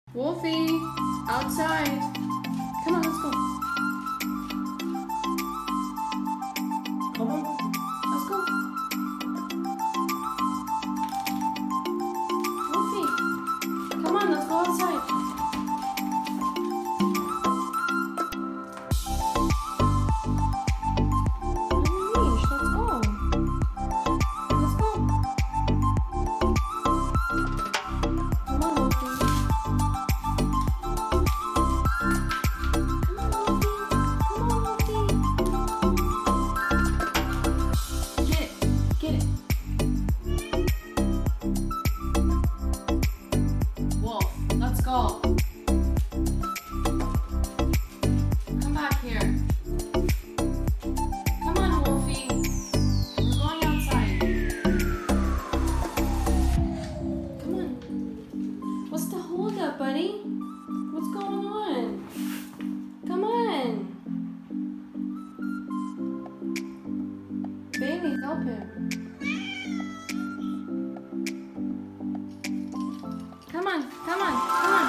Wolfie, outside. Come on, let's go. Come on. Let's go. Wolfie, come on, let's go outside. Leash, let's go. Let's go. Come on, Wolfie. Come on, Wolfie. Get it. Get it. Wolf, let's go. Come back here. Come on, Wolfie. We're going outside. Come on. What's the holdup, buddy? What's going on? Come on. Bailey, help him. Come on, come on, come on.